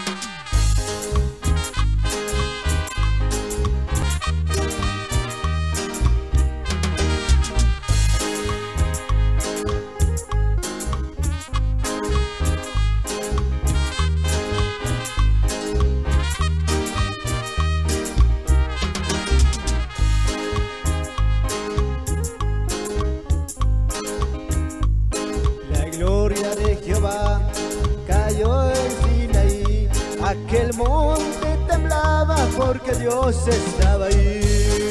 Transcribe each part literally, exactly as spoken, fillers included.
Aquel monte temblaba porque Dios estaba ahí.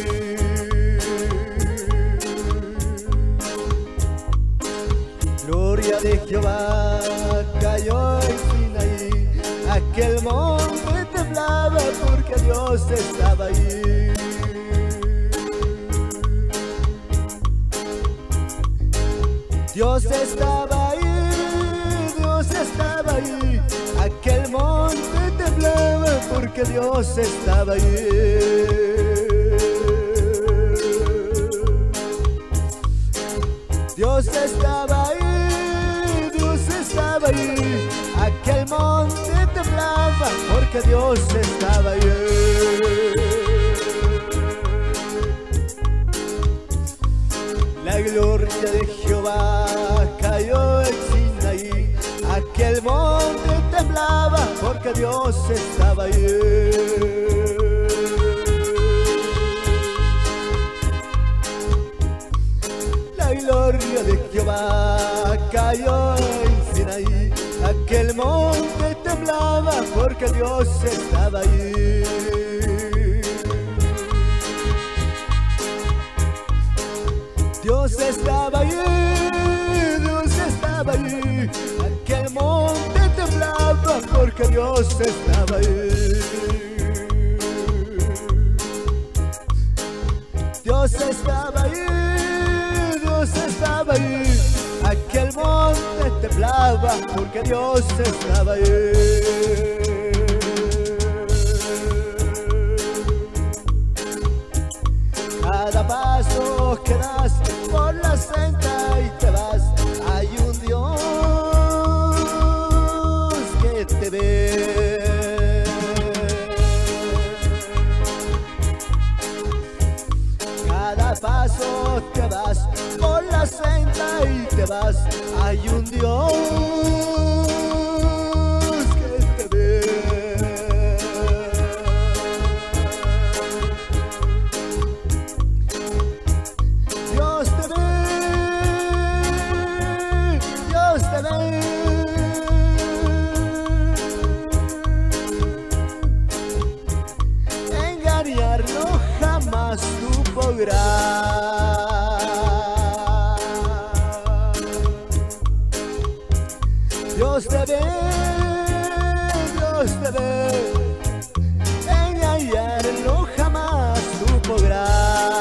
Gloria de Jehová cayó en Sinaí. Aquel monte temblaba porque Dios estaba ahí. Dios estaba ahí, Dios estaba ahí. Aquel monte temblaba porque Dios estaba ahí. Dios estaba ahí, Dios estaba ahí. Aquel monte temblaba porque Dios estaba ahí. La gloria de Jehová cayó en Sinaí. Aquel monte temblaba porque Dios estaba ahí. La gloria de Jehová cayó en Sinaí. Aquel monte temblaba porque Dios estaba ahí. Dios estaba ahí, Dios estaba ahí. Aquel monte temblaba porque Dios estaba ahí. Dios estaba ahí, Dios estaba ahí. Aquel monte temblaba porque Dios estaba ahí. Cada paso que das por la senda y te vas, hay un Dios que te ve. Cada paso que das por la senda y te vas, hay un Dios que te ve. Engañarlo jamás tú podrás. Dios te ve, Dios te ve. Engañarlo jamás tú podrás.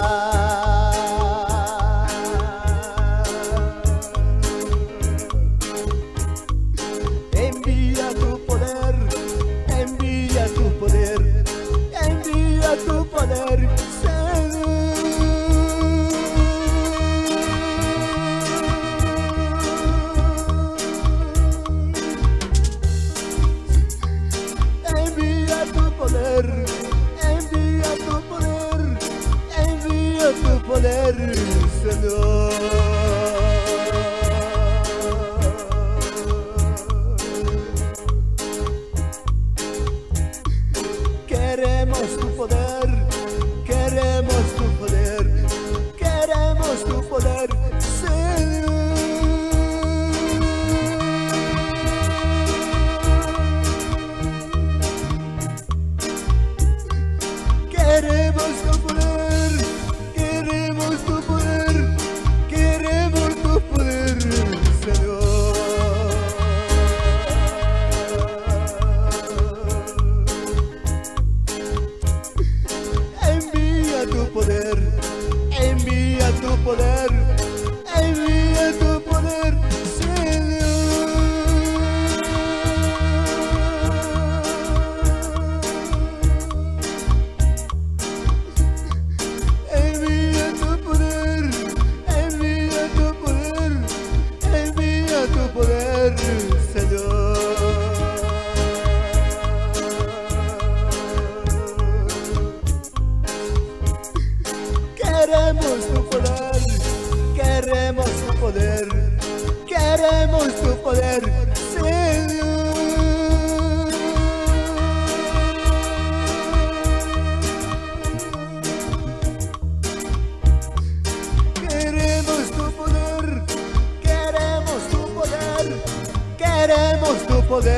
Envía tu poder, envía tu poder, envía tu poder, Señor. Envía tu poder, envía tu poder, envía tu poder, Señor. Queremos tu poder, queremos tu poder, queremos tu poder, Señor. Queremos tu poder, queremos tu poder,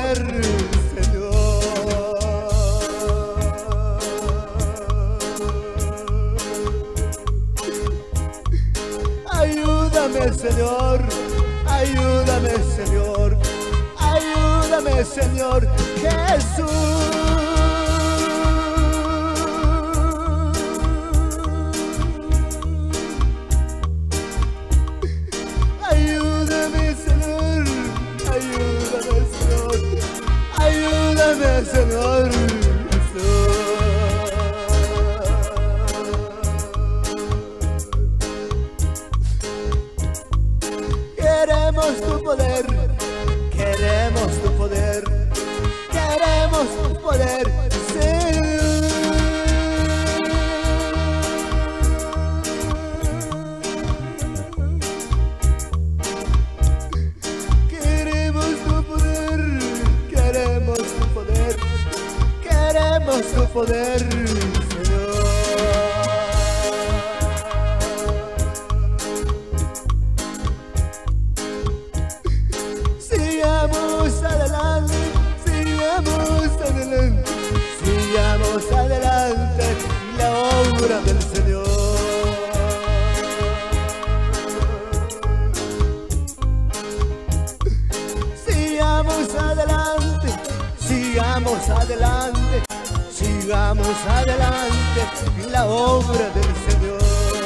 poder, Señor. Ayúdame, Señor, ayúdame, Señor, ayúdame, Señor Jesús. Ayúdame, Señor, ayúdame, Señor, ayúdame, Señor Jesús. Queremos tu poder, queremos tu poder, queremos tu poder, Señor. Queremos tu poder, queremos tu poder, queremos tu poder, Señor. Sigamos adelante, sigamos adelante, sigamos adelante en la obra del Señor. Sigamos adelante, sigamos adelante, sigamos adelante en la obra del Señor.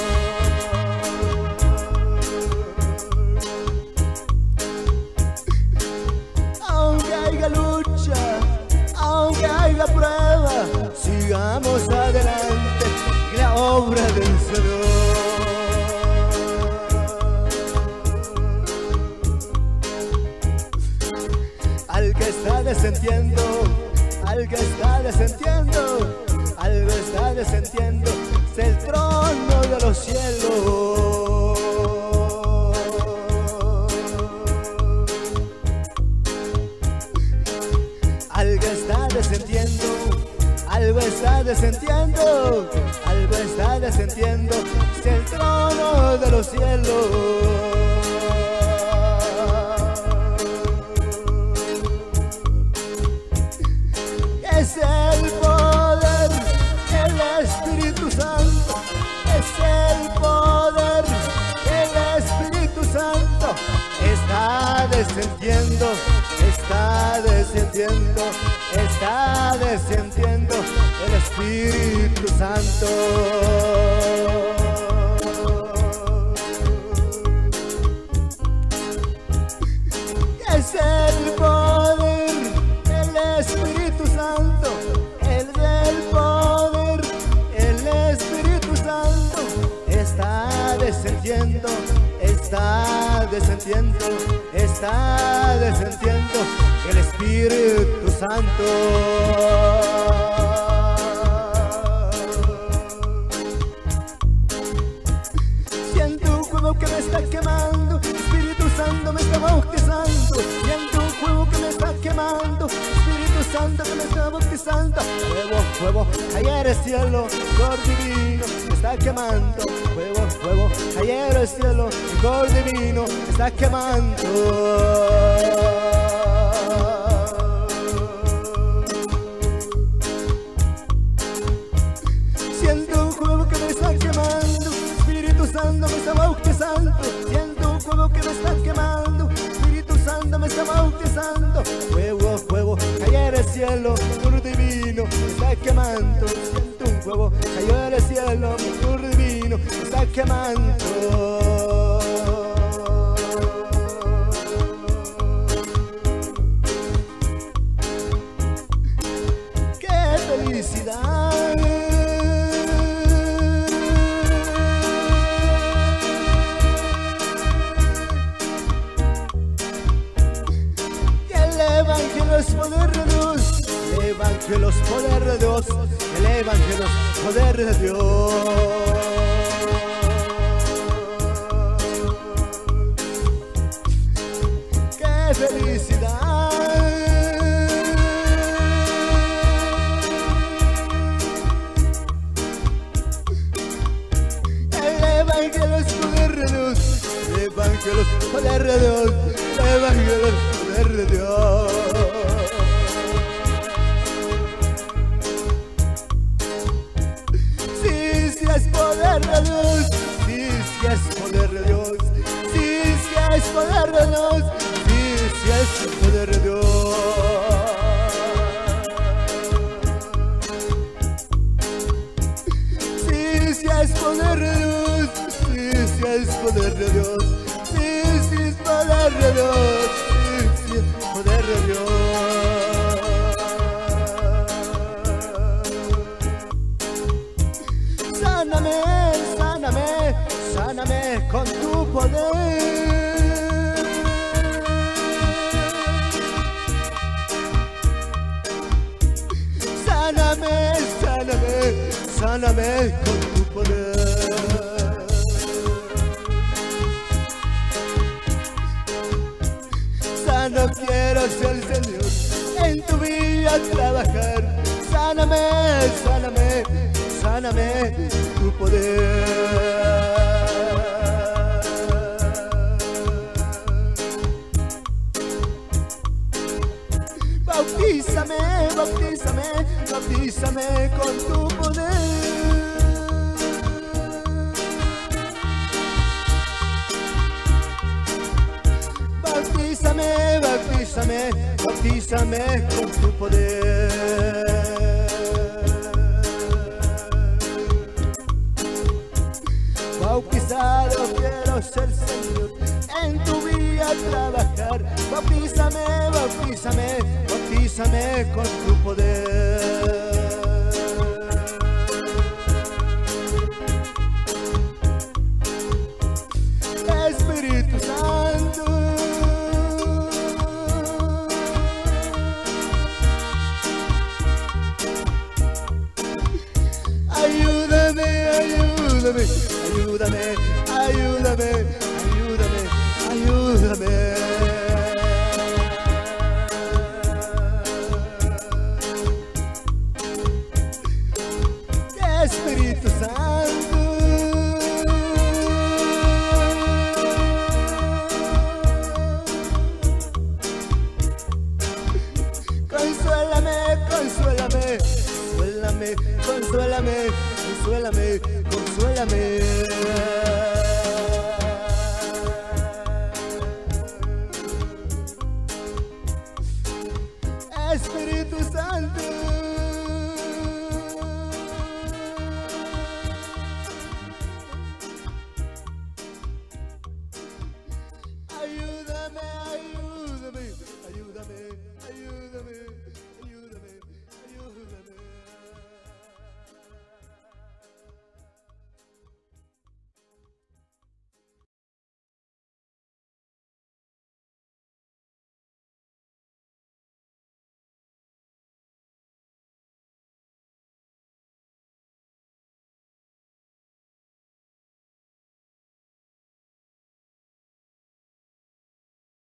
Lucha, aunque haya prueba, sigamos adelante en la obra del Señor. Al que está descendiendo, al que está descendiendo, algo está descendiendo, es el trono de los cielos. Algo está descendiendo, algo está descendiendo, algo está descendiendo, es el trono de los cielos. Es el poder del Espíritu Santo, es el poder del Espíritu Santo, está descendiendo. Está descendiendo, está descendiendo el Espíritu Santo. Es el poder del Espíritu Santo, el del poder, el Espíritu Santo está descendiendo, está descendiendo, está descendiendo el Espíritu Santo. Siento un fuego que me está quemando, Espíritu Santo me está bautizando. Siento un fuego que me está quemando, Espíritu Santo que me está bautizando. Fuego, fuego, caer el cielo, cor divino me está quemando. Fuego, fuego, caer el cielo, cor divino me está quemando. Siento un fuego que me está quemando, Espíritu Santo me está bautizando. Siento un fuego que me está quemando, Espíritu Santo me está bautizando. Fuego, fuego, caer el cielo, cor divino me está quemando. Siento un fuego, caer el cielo, mi cor divino me está quemando. ¡Qué felicidad! Es poder de Dios, el Evangelio es poder de Dios, el Evangelio es poder de Dios. ¡Qué felicidad! El Evangelio es poder de Dios, el Evangelio es poder de Dios, el Evangelio es poder de Dios. poder de Dios, sí, sí es poder de Dios, sí, sí es poder de Dios. Sáname, sáname, sáname con tu poder. Sáname, sáname, sáname con tu poder. Sano quiero ser, Señor, en tu vida trabajar. Sáname, sáname, sáname tu poder. Bautízame, bautízame, bautízame con tu poder. Bautízame, bautízame, bautízame con tu poder. Bautizado quiero ser, Señor, en tu vida trabajar. Bautízame, bautízame, bautízame con tu poder. Espíritu Santo, ayúdame, ayúdame, ayúdame, ayúdame, ayúdame, ayúdame. Espíritu Santo, consuélame, consuélame, consuélame, consuélame, consuélame, consuélame. Espíritu Santo,